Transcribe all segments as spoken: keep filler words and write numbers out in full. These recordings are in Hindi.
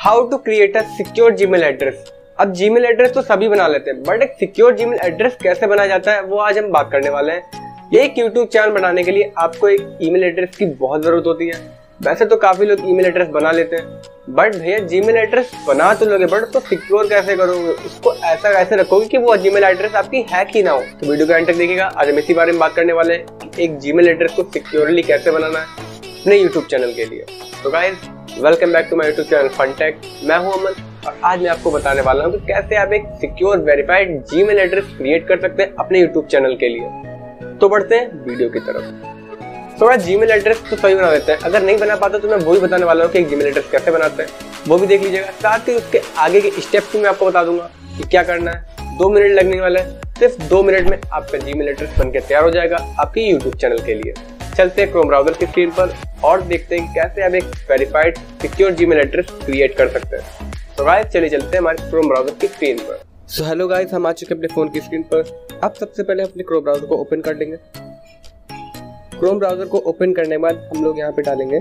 How to create a secure Gmail address. अब जीमेल एड्रेस तो सभी बना लेते हैं, बट एक सिक्योर जीमेल एड्रेस कैसे बनाया जाता है वो आज हम बात करने वाले हैं। ये एक यूट्यूब चैनल बनाने के लिए आपको एक ईमेल एड्रेस की बहुत जरूरत होती है। वैसे तो काफी लोग ईमेल एड्रेस बना लेते हैं, बट भैया जीमेल एड्रेस बना तो लोगे, बट उसको सिक्योर कैसे करोगे, उसको ऐसा कैसे रखोगे कि वो जीमेल एड्रेस आपकी हैक ही ना हो। तो वीडियो का एंड तक देखिएगा। आज हम इसी बारे में बात करने वाले हैं कि एक जीमेल एड्रेस को सिक्योरली कैसे बनाना है अपने यूट्यूब चैनल के लिए। तो guys, welcome back to my YouTube channel FunTech. मैं हूं अमन और आज मैं आपको बताने वाला हूं कि कैसे आप एक secure verified Gmail address create कर सकते हैं अपने यूट्यूब चैनल के लिए। तो बढ़ते हैं वीडियो की तरफ। तो जीमेल एड्रेस तो सही बना देते हैं, अगर नहीं बना पाता तो मैं वही बताने वाला हूँ कि एक जीमेल एड्रेस कैसे बनाते हैं, वो भी देख लीजिएगा। साथ ही उसके आगे के स्टेप्स भी मैं आपको बता दूंगा कि क्या करना है। दो मिनट लगने वाले हैं, सिर्फ दो मिनट में आपका जीमेल एड्रेस बनकर तैयार हो जाएगा आपके यूट्यूब चैनल के लिए। चलते हैं क्रोम ब्राउजर की स्क्रीन पर और देखते हैं कि कैसे आप एक verified secure Gmail address create कर सकते हैं। तो गाइस चलिए चलते हैं हमारे क्रोम ब्राउजर की स्क्रीन पर। सो हेलो गाइस, हम आ चुके हैं अपने फोन की स्क्रीन पर। अब सबसे पहले अपने क्रोम ब्राउजर को ओपन कर लेंगे। क्रोम ब्राउजर को ओपन करने के बाद हम लोग यहाँ पे डालेंगे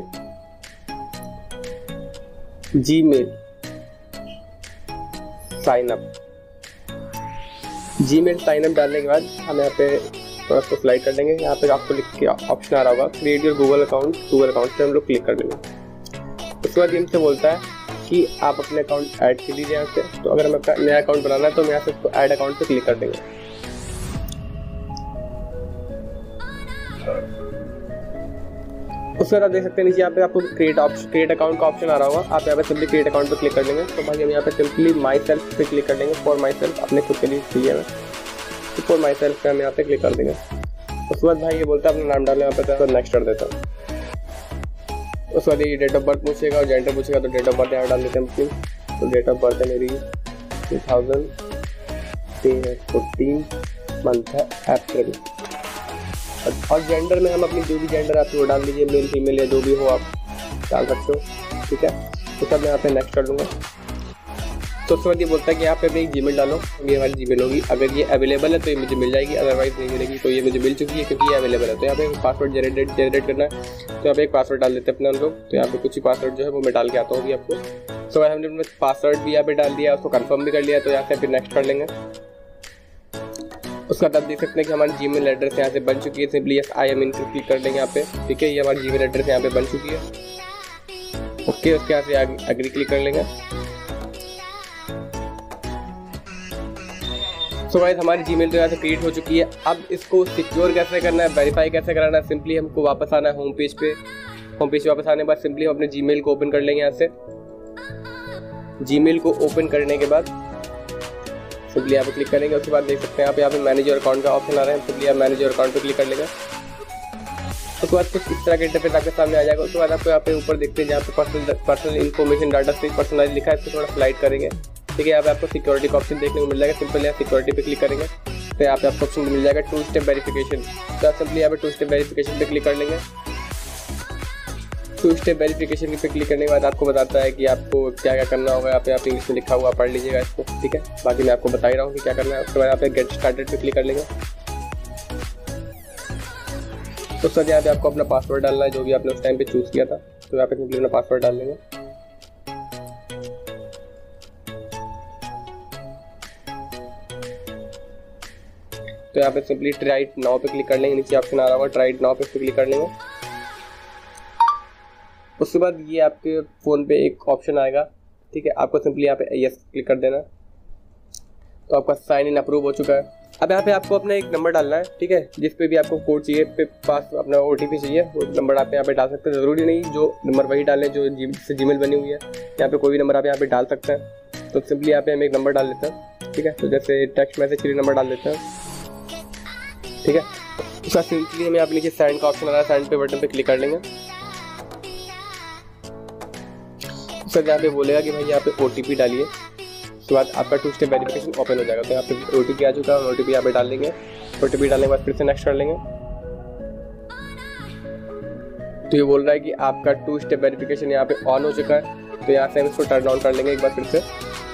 Gmail sign up. Gmail sign up डालने के बाद हम यहाँ पे थोड़ा सा स्लाइड कर देंगे। यहाँ पे आपको लिख के ऑप्शन आ रहा होगा create your Google account. Google account पे हम लोग क्लिक कर देंगे। उसके बाद हमसे बोलता है कि आप अपने अकाउंट ऐड कर लीजिए यहाँ से। तो अगर हमें अपना नया अकाउंट बनाना है तो हम यहाँ से उसको ऐड अकाउंट पे क्लिक कर देंगे। उसके बाद आप देख सकते हैं नीचे यहाँ पे आपको क्रिएट ऑप्शन क्रिएट अकाउंट का ऑप्शन आ रहा होगा। आप यहाँ पे सिंपली क्रिएट अकाउंट पे क्लिक कर देंगे। तो भाई हम यहाँ पे सिंपली माई सेल्फ पे क्लिक कर देंगे। फॉर माई सेल्फ, अपने खुद के लिए चाहिए हमें, तो फॉर माई सेल्फ पे हम यहाँ पे क्लिक कर देंगे। उसके बाद भाई ये बोलता है अपना नाम डालने, यहाँ पे तो नेक्स्ट कर देता हूँ। उसके बाद ये डेट ऑफ बर्थ पूछेगा और जेंडर पूछेगा, तो डेट ऑफ बर्थ यहाँ डाल देते हैं अपनी। तो डेट ऑफ बर्थ है मेरी टू थाउजेंड फोर्टीन, मंथ है अप्रैल। और जेंडर में हम अपनी जो भी जेंडर आती है वो डाल दीजिए, मेल फीमेल या जो भी हो आप डाल सकते हो, ठीक है। तो सब मैं यहाँ पे नेक्स्ट कर दूंगा। तो उसके बाद ये बोलता है कि यहाँ पे एक जीमेल डालो, ये हमारी जीमेल होगी। अगर ये अवेलेबल है तो ये मुझे मिल जाएगी, अदरवाइज नहीं मिलेगी। तो ये मुझे मिल चुकी है क्योंकि ये अवेलेबल है। तो यहाँ पे पासवर्ड जनरेट जनरेट करना है, तो यहाँ पे एक पासवर्ड डाल देते हैं अपने हम लोग। तो यहाँ पे कुछ ही पासवर्ड जो है वो मैं डाल के आता हूँ अभी आपको। तो हमने अपने पासवर्ड भी यहाँ पे डाल दिया, उसको कंफर्म भी कर लिया। तो यहाँ से फिर नेक्स्ट कर लेंगे। उसका बाद आप देख सकते हैं कि हमारी जीमेल एड्रेस यहाँ से बन चुकी है। Simply yes I am in click कर देंगे यहाँ पे, ठीक है। ये हमारी जीमेल एड्रेस यहाँ पे बन चुकी है, ओके। उसके यहाँ से एग्री क्लिक कर लेंगे। सो गाइस, हमारी जीमेल तो यहाँ से क्रिएट हो चुकी है। अब इसको सिक्योर कैसे करना है, वेरीफाई कैसे कराना है, सिंपली हमको वापस आना है होम पेज पे। होम पेज पे वापस आने के बाद सिंपली हम अपने जीमेल को ओपन कर लेंगे। यहाँ से जीमेल को ओपन करने के बाद सिंपली यहाँ पे क्लिक करेंगे। उसके बाद देख सकते हैं आप यहाँ पे मैनेज योर अकाउंट का ऑप्शन आ रहा है। सिंपली आप मैनेज योर अकाउंट पे क्लिक कर लेंगे। उसके बाद कुछ इस तरह के इंटरफेस आपके सामने आ जाएगा। उसके बाद आपको यहाँ पे ऊपर देखते हैं जहाँ पे पर्सनल पर्सनल इन्फॉर्मेशन डाटा से पर्सनलाइज लिखा है, इसको थोड़ा स्लाइड करेंगे, ठीक है। यहाँ पे आपको सिक्योरिटी का ऑप्शन देखने को मिल जाएगा। सिंपल यहाँ सिक्योरिटी पे क्लिक करेंगे तो यहाँ पे आपको ऑप्शन मिल जाएगा टू स्टेप वेरिफिकेशन। तो आप सिंपली यहाँ पे टू स्टेप वेरिफिकेशन पे क्लिक कर लेंगे। टू स्टेप वेरिफिकेशन पे क्लिक करने के बाद आपको बताता है कि आपको क्या क्या करना होगा। यहाँ पे आप इंग्लिश में लिखा हुआ पढ़ लीजिएगा इसको, ठीक है। बाकी मैं आपको बता ही रहा हूँ कि क्या करना है। उसके बाद यहाँ पे गेट स्टार्टेड पे क्लिक कर लेंगे। तो सर यहाँ पे आपको अपना पासवर्ड डालना है जो भी आपने उस टाइम पे चूज किया था। तो यहाँ पे सिंपली अपना पासवर्ड डाल लेंगे। तो यहाँ पे सिंपली ट्राई इट नाउ पे क्लिक कर लेंगे। नीचे ऑप्शन आ रहा होगा ट्राई इट नाउ पे क्लिक कर लेंगे। उसके बाद ये आपके फ़ोन पे एक ऑप्शन आएगा, ठीक है। आपको सिंपली यहाँ पे यस क्लिक कर देना। तो आपका साइन इन अप्रूव हो चुका है। अब यहाँ पे आपको अपना एक नंबर डालना है, ठीक है। जिस पे भी आपको कोड चाहिए, पे पास अपना ओ टी पी चाहिए, वो नंबर आप यहाँ पे डाल सकते हैं। ज़रूरी नहीं जो नंबर वही डालें जो जिससे जीमेल बनी हुई है। यहाँ पे कोई भी नंबर आप यहाँ पे डाल सकते हैं। तो सिंपली यहाँ पे हम एक नंबर डाल देते हैं, ठीक है। तो जैसे टेक्स्ट मैसेज के लिए नंबर डाल देते हैं, ठीक है। उसका सिंपली हमें यहाँ पे नीचे सेंड का ऑप्शन आ रहा है, सेंड पे बटन पे क्लिक कर लेंगे। सर यहाँ पे बोलेगा कि भाई यहाँ पे ओ टी पी डालिए। उसके बाद आपका टू स्टेप वेरिफिकेशन ओपन हो जाएगा। तो यहाँ पे ओ टी पी आ चुका है, ओ टी पी यहाँ पे डाल देंगे। ओ टी पी डालने के बाद फिर से नेक्स्ट कर लेंगे। तो ये बोल रहा है कि आपका टू स्टेप वेरिफिकेशन यहाँ पे ऑन हो चुका है। तो यहाँ से हम इसको टर्न ऑन कर लेंगे एक बार फिर से।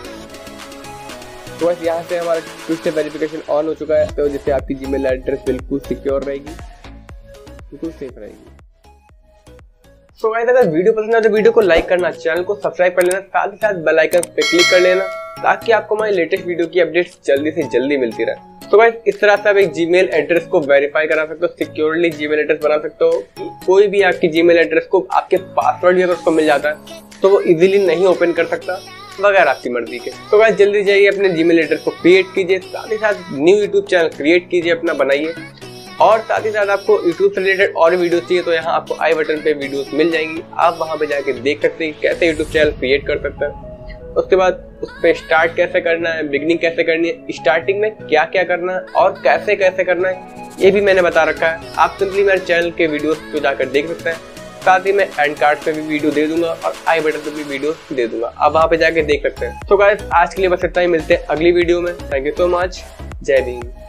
तो बस यहाँ से हमारा टू स्टेप वेरिफिकेशन ऑन हो चुका है। तो जिससे आपकी जीमेल एड्रेस बिल्कुल सिक्योर रहेगी, बिल्कुल सेफ रहेगी। तो गाइस अगर वीडियो पसंद आए तो वीडियो को लाइक करना, चैनल को सब्सक्राइब कर लेना, साथ ही साथ बेल आइकन पे क्लिक कर लेना ताकि आपको हमारी लेटेस्ट वीडियो की अपडेट्स जल्दी से जल्दी मिलती रहे। तो गाइस इस तरह से आप एक जीमेल एड्रेस को वेरीफाई करा सकते हो, सिक्योरली जीमेल एड्रेस बना सकते हो कि कोई भी आपकी जीमेल एड्रेस को आपके पासवर्ड भी अगर उसको मिल जाता है तो वो इजीली नहीं ओपन कर सकता वगैरह आपकी मर्जी के। तो गाइस जल्दी जाइए अपने जीमेल एड्रेस को क्रिएट कीजिए, साथ ही साथ न्यू यूट्यूब चैनल क्रिएट कीजिए, अपना बनाइए। और साथ ही साथ आपको यूट्यूब से रिलेटेड और वीडियोस चाहिए तो यहाँ आपको आई बटन पे वीडियोस मिल जाएंगी, आप वहाँ पे जाके देख सकते हैं कैसे यूट्यूब चैनल क्रिएट कर सकते हैं। उसके बाद उस पर स्टार्ट कैसे करना है, बिगनिंग कैसे करनी है, स्टार्टिंग में क्या क्या करना है और कैसे कैसे करना है ये भी मैंने बता रखा है। आप सिंपली मेरे चैनल के वीडियोस को जाकर देख सकते हैं, साथ ही मैं एंड कार्ड पे भी वीडियो दे दूंगा और आई बटन पे भी वीडियो दे दूंगा, आप वहाँ पे जाके देख सकते हैं। तो गाइस आज के लिए बस इतना ही, मिलते हैं अगली वीडियो में। थैंक यू सो मच, जय भीम।